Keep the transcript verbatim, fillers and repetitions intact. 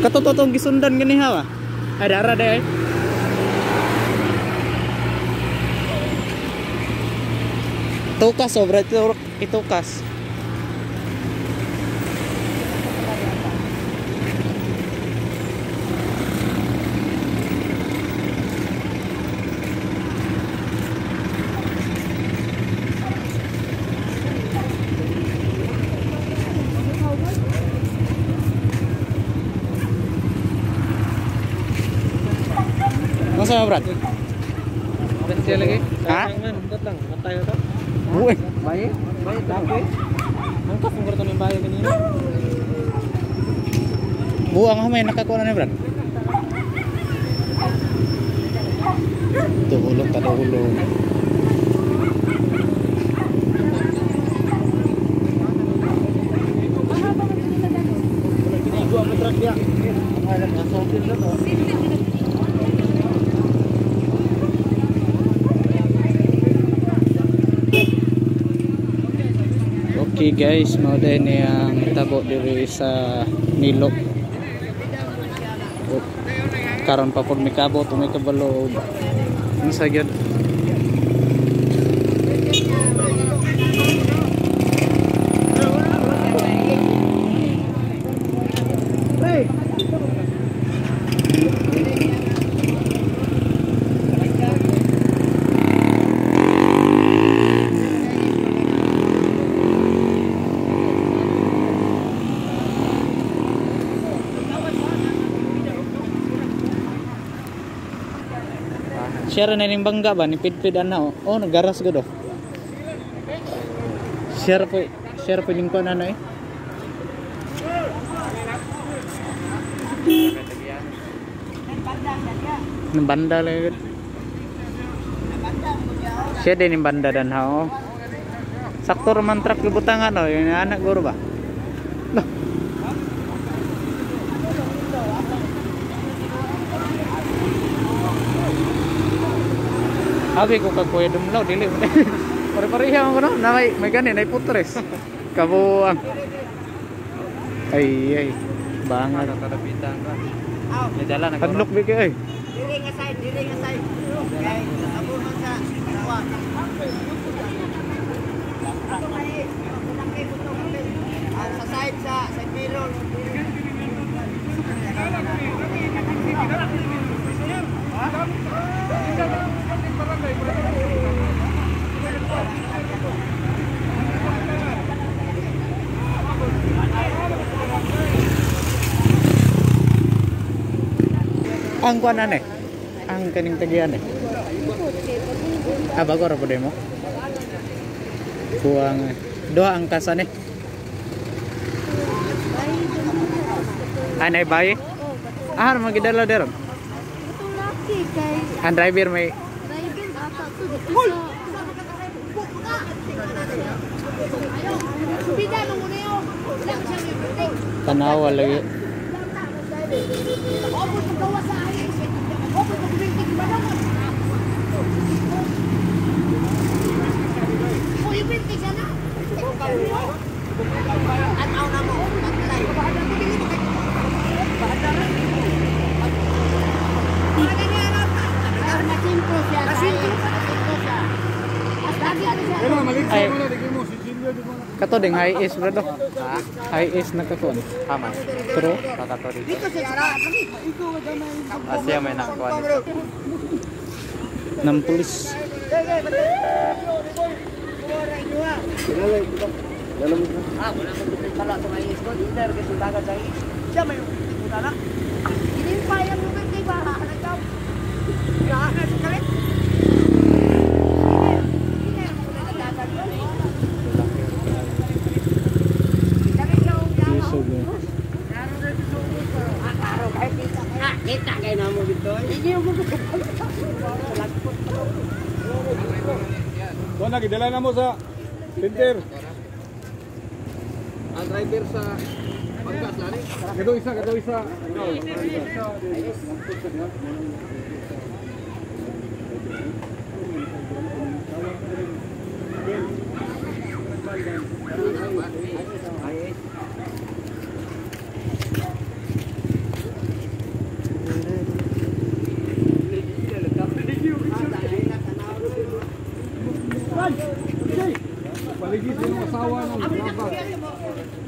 Katototong gisundan gini hawa. Ada arah deh. Tukas oh berarti itu kas. Masa berat? Kecil lagi. Hah? Datang, matay ito. Buih. Bayi, bayi tapi. Angkat sumber to ning bayi kanina. Buang hamay nakakuha na berat. Tuh ulung kada ulung. Ini gua metrak dia. Ada ngasokin na to. Okay guys, mau din yang tabo diri sa Nilok. O, karon pa pud mikabo to may kabalo. Unsa gyud? Share na ning bangga ba ni pidpid ana oh. Oh nagaras gud oh. Share po, share po ning kuan ana eh. Nang banda lagi. Share din ning banda dan ha oh. Sakto man truck gibutangan oh, yung anak guro ba? Lah. Abi ko kag kuya dumlaw dili. Pare-pareha ko no, na may may gani nay putres. Kabuang. Ay ay. Bangal kadapitan ka. Ni dala na. Hadlok bi kay. Dili nga side, dili nga side. Kay abo man sa dawa. Sa side sa side mirror. Ang kuan ane. Ang kaning tagian eh. Ah bago ra pud mo. Kuang doa angkasan eh. Anay bayi? Ah, magidala deron. Ito laki kay Ang driver may driving ata to dito sa Pida mo muna yun. Wala mo siyang ipiting. tanawa lagi. Ako sa gawa sa ayos. Ako sa kumintig ba naman? O ipiting siya na. At ako na mo. Maglay. Bahada mo din ito. Bahada rin. Bahada niya na. Nasimpo siya. Nasimpo siya. At lagi ano siya. Ay, kato ding high is bro. Ha? High is nakakon. Tama. True. Kakatori. Dito siya sa Asya may nakuha nito. Ng pulis. Ah, wala mo dito pala sa may isko. Dinner kasi taga sa is. Siya may puta na. Inimpayang mo kay ba? Nagkaw. Kaya na sa kalit. Lisog eh. Kita kayo na mo dito. Hindi mo Doon lagi, dala na mo sa center. ang driver sa pagkas lari. Ito isa, ito isa. Paligid din ang asawa ng labas.